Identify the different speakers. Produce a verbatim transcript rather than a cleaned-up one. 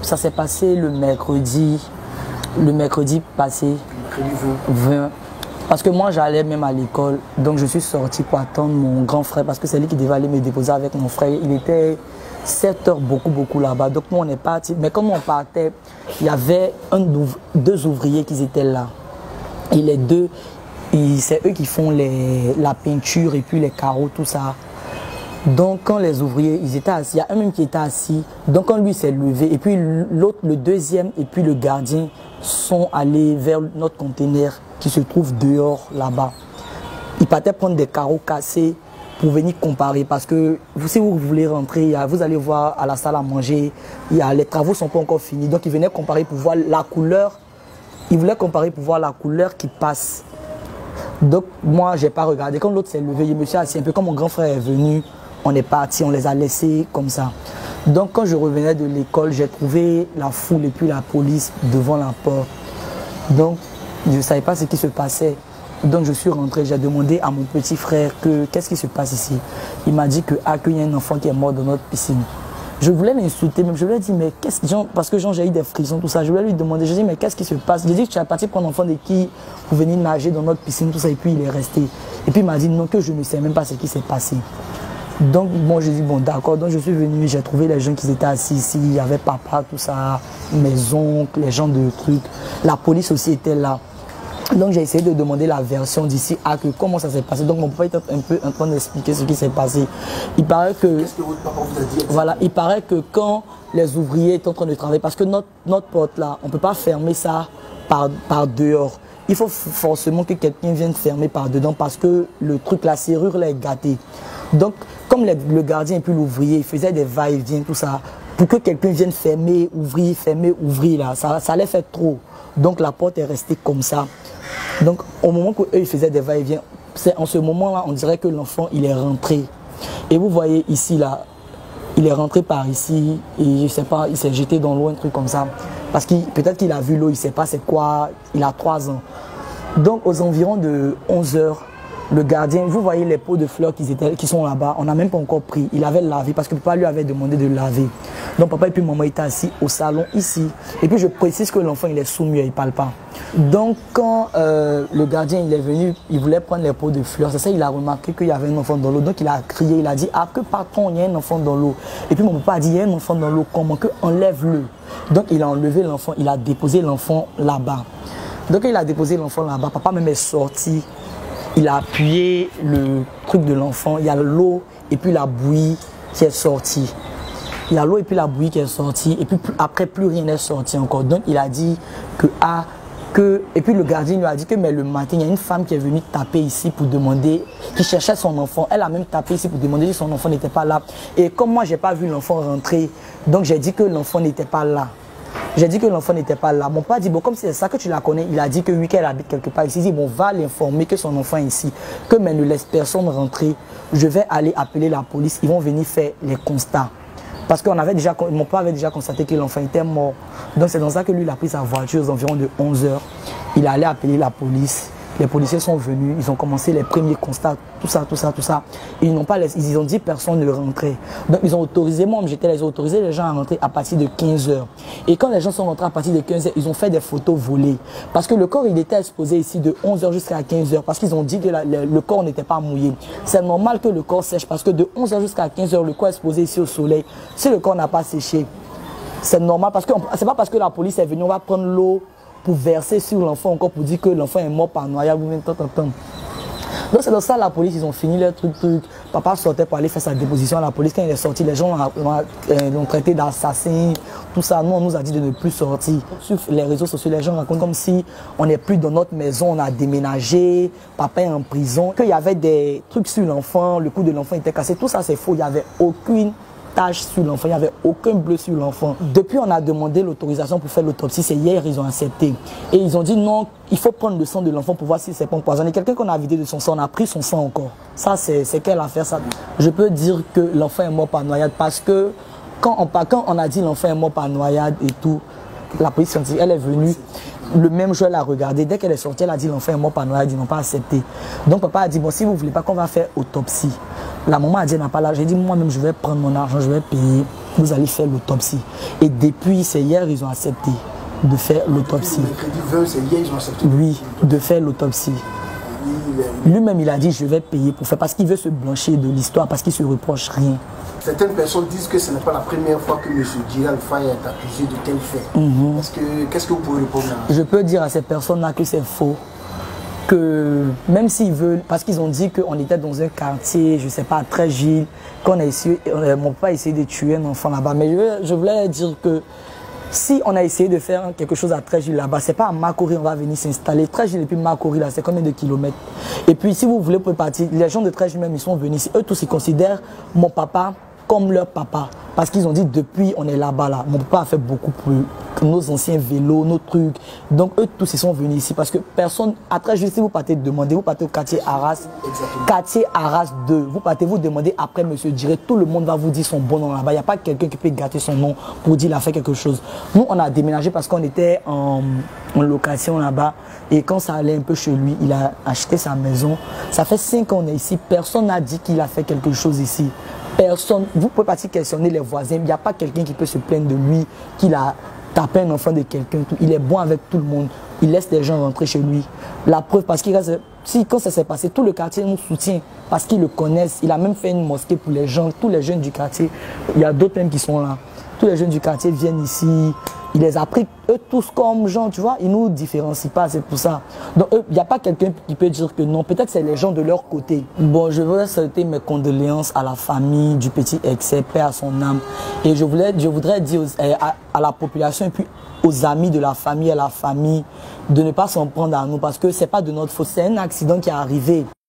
Speaker 1: ça s'est passé le mercredi, le mercredi passé, vingt. Parce que moi j'allais même à l'école, donc je suis sorti pour attendre mon grand frère parce que c'est lui qui devait aller me déposer avec mon frère. Il était sept heures beaucoup beaucoup là-bas, donc nous on est parti. Mais comme on partait, il y avait un, deux ouvriers qui étaient là. Et les deux, c'est eux qui font les, la peinture et puis les carreaux, tout ça. Donc quand les ouvriers, ils étaient assis, il y a un même qui était assis, donc quand lui s'est levé, et puis l'autre, le deuxième et puis le gardien sont allés vers notre conteneur qui se trouve dehors là-bas. Ils partaient prendre des carreaux cassés pour venir comparer parce que si vous voulez rentrer, vous allez voir à la salle à manger, il y a, les travaux ne sont pas encore finis, donc ils venaient comparer pour voir la couleur, ils voulaient comparer pour voir la couleur qui passe. Donc moi, je n'ai pas regardé. Quand l'autre s'est levé, je me suis assis un peu. Quand mon grand frère est venu, on est parti, on les a laissés comme ça. Donc quand je revenais de l'école, j'ai trouvé la foule et puis la police devant la porte. Donc je ne savais pas ce qui se passait. Donc je suis rentré, j'ai demandé à mon petit frère que qu'est-ce qui se passe ici. Il m'a dit que ah, qu'il y a un enfant qui est mort dans notre piscine. Je voulais l'insulter, même je lui ai dit mais qu'est-ce que parce que j'ai eu des frissons, tout ça. Je voulais lui demander, je lui ai dit mais qu'est-ce qui se passe. J'ai dit que tu es parti prendre l'enfant de qui pour venir nager dans notre piscine, tout ça, et puis il est resté. Et puis il m'a dit non, que je ne sais même pas ce qui s'est passé. Donc bon, j'ai dit bon d'accord, donc je suis venu, j'ai trouvé les gens qui étaient assis ici, il y avait papa, tout ça, mes oncles, les gens de trucs, la police aussi était là. Donc j'ai essayé de demander la version d'ici à que comment ça s'est passé. Donc mon papa était un peu en train d'expliquer ce qui s'est passé. Il paraît que,
Speaker 2: qu'est-ce que votre papa vous a dit?
Speaker 1: Voilà, il paraît que quand les ouvriers étaient en train de travailler, parce que notre, notre porte là, on ne peut pas fermer ça par, par dehors. Il faut forcément que quelqu'un vienne fermer par dedans parce que le truc, la serrure là est gâtée. Donc comme les, le gardien et puis l'ouvrier, ils faisaient des va-et-vient, tout ça, pour que quelqu'un vienne fermer, ouvrir, fermer, ouvrir là, ça, ça allait faire trop. Donc la porte est restée comme ça. Donc au moment qu'eux ils faisaient des va-et-vient, c'est en ce moment-là, on dirait que l'enfant il est rentré. Et vous voyez ici là, il est rentré par ici et je sais pas, il s'est jeté dans l'eau, un truc comme ça. Parce que peut-être qu'il a vu l'eau, il ne sait pas c'est quoi, il a trois ans. Donc aux environs de onze heures, le gardien, vous voyez les pots de fleurs qui, étaient, qui sont là-bas, on n'a même pas encore pris. Il avait lavé parce que papa lui avait demandé de laver. Donc papa et puis maman étaient assis au salon ici. Et puis je précise que l'enfant il est sourd-muet, il ne parle pas. Donc quand euh, le gardien il est venu, il voulait prendre les pots de fleurs. C'est ça, il a remarqué qu'il y avait un enfant dans l'eau. Donc il a crié, il a dit ah que patron, il y a un enfant dans l'eau. Et puis mon papa a dit il y a un enfant dans l'eau, comment que enlève-le. Donc il a enlevé l'enfant, il a déposé l'enfant là-bas. Donc il a déposé l'enfant là-bas, papa même est sorti. Il a appuyé le truc de l'enfant, il y a l'eau et puis la bouillie qui est sortie. Il y a l'eau et puis la bouillie qui est sortie et puis après plus rien n'est sorti encore. Donc il a dit que ah, que et puis le gardien lui a dit que mais le matin il y a une femme qui est venue taper ici pour demander, qui cherchait son enfant. Elle a même tapé ici pour demander si son enfant n'était pas là. Et comme moi j'ai pas vu l'enfant rentrer, donc j'ai dit que l'enfant n'était pas là. J'ai dit que l'enfant n'était pas là. Mon père dit, bon, comme c'est ça que tu la connais, il a dit que oui, qu'elle habite quelque part ici. Il dit, bon, va l'informer que son enfant est ici, que mais ne laisse personne rentrer. Je vais aller appeler la police, ils vont venir faire les constats. Parce qu'on avait déjà, mon père avait déjà constaté que l'enfant était mort. Donc c'est dans ça que lui, il a pris sa voiture aux environs de onze heures. Il allait appeler la police. Les policiers sont venus, ils ont commencé les premiers constats, tout ça, tout ça, tout ça. Et ils n'ont pas, les, ils ont dit personne ne rentrait. Donc ils ont autorisé, moi j'étais les autorisé les gens à rentrer à partir de quinze heures. Et quand les gens sont rentrés à partir de quinze heures, ils ont fait des photos volées. Parce que le corps il était exposé ici de onze heures jusqu'à quinze heures. Parce qu'ils ont dit que la, le, le corps n'était pas mouillé. C'est normal que le corps sèche parce que de onze heures jusqu'à quinze heures, le corps est exposé ici au soleil. Si le corps n'a pas séché, c'est normal parce que c'est pas parce que la police est venue, on va prendre l'eau pour verser sur l'enfant encore pour dire que l'enfant est mort par noyade. Donc c'est dans ça la police, ils ont fini leur truc, truc. Papa sortait pour aller faire sa déposition à la police. Quand il est sorti, les gens l'ont traité d'assassin, tout ça. Nous, on nous a dit de ne plus sortir. Sur les réseaux sociaux, les gens racontent comme si on n'est plus dans notre maison, on a déménagé, papa est en prison, qu'il y avait des trucs sur l'enfant, le cou de l'enfant était cassé. Tout ça c'est faux, il n'y avait aucune tache sur l'enfant, il n'y avait aucun bleu sur l'enfant. Depuis, on a demandé l'autorisation pour faire l'autopsie. C'est hier, ils ont accepté. Et ils ont dit non, il faut prendre le sang de l'enfant pour voir si c'est pas empoisonné. Quelqu'un qu'on a vidé de son sang, on a pris son sang encore. Ça, c'est quelle affaire ça? Je peux dire que l'enfant est mort par noyade parce que quand on, quand on a dit l'enfant est mort par noyade et tout, la police scientifique, elle est venue. Le même jour, elle a regardé. Dès qu'elle est sortie, elle a dit l'enfant est mort par noyade, ils n'ont pas accepté. Donc papa a dit, bon, si vous ne voulez pas qu'on va faire autopsie. La maman a dit, elle n'a pas là. J'ai dit, moi-même, je vais prendre mon argent, je vais payer. vous allez faire l'autopsie. Et depuis, c'est hier, ils ont accepté de faire l'autopsie. Oui, de faire l'autopsie. Lui-même, il a dit, je vais payer pour faire, parce qu'il veut se blanchir de l'histoire, parce qu'il ne se reproche rien.
Speaker 2: Certaines personnes disent que ce n'est pas la première fois que M. Djilal Faye est accusé de tels faits. Mm-hmm. Est-ce que, qu'est-ce que vous pouvez répondre à ça?
Speaker 1: Je peux dire à ces personnes-là que c'est faux. Que même s'ils veulent, parce qu'ils ont dit qu'on était dans un quartier, je ne sais pas, très Gilles, qu'on a essayé, mon papa a essayé de tuer un enfant là-bas. Mais je, je voulais dire que si on a essayé de faire quelque chose à Trècheville là-bas, c'est pas à Makori on va venir s'installer. Trècheville et puis Makori là, c'est combien de kilomètres? Et puis si vous voulez pour partir, les gens de Trècheville même, ils sont venus ici. Eux tous, ils considèrent mon papa comme leur papa. Parce qu'ils ont dit depuis on est là-bas là. Mon papa a fait beaucoup pour nos anciens vélos, nos trucs. Donc eux tous ils sont venus ici parce que personne, après juste si vous partez demander, vous partez au quartier Arras, exactement. Quartier Arras deux, vous partez vous demander après monsieur Diré, tout le monde va vous dire son bon nom là-bas. Il n'y a pas quelqu'un qui peut gâter son nom pour dire qu'il a fait quelque chose. Nous on a déménagé parce qu'on était en, en location là-bas et quand ça allait un peu chez lui, il a acheté sa maison. Ça fait cinq ans qu'on est ici, personne n'a dit qu'il a fait quelque chose ici. Personne, vous pouvez partir questionner les voisins, il n'y a pas quelqu'un qui peut se plaindre de lui, qu'il a tapé un enfant de quelqu'un. Il est bon avec tout le monde, il laisse les gens rentrer chez lui. La preuve, parce qu'il reste, si quand ça s'est passé, tout le quartier nous soutient, parce qu'ils le connaissent. Il a même fait une mosquée pour les gens, tous les jeunes du quartier. Il y a d'autres même qui sont là. Tous les jeunes du quartier viennent ici. Il les a pris, eux tous comme gens, tu vois, ils ne nous différencient pas, c'est pour ça. Donc, il n'y a pas quelqu'un qui peut dire que non, peut-être c'est les gens de leur côté. Bon, je voudrais souhaiter mes condoléances à la famille du petit excès, paix à son âme. Et je, voulais, je voudrais dire aux, à, à la population et puis aux amis de la famille, à la famille, de ne pas s'en prendre à nous, parce que ce n'est pas de notre faute, c'est un accident qui est arrivé.